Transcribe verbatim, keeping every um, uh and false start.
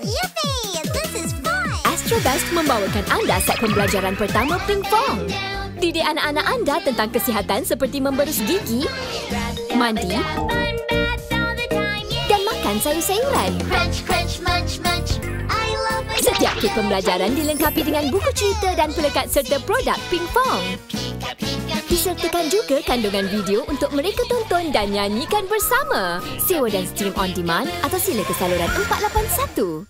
Yippee! This is fun! Astrobest membawakan anda set pembelajaran pertama pingpong. Didik anak-anak anda tentang kesihatan seperti memberus gigi, mandi, dan makan sayur-sayuran. Crunch, crunch, munch, munch. I love my Setiap kit pembelajaran dilengkapi dengan buku cerita dan pelekat serta produk pingpong. Disertakan juga kandungan video untuk mereka tonton dan nyanyikan bersama. Sewa dan stream on demand atau sila ke saluran empat lapan satu.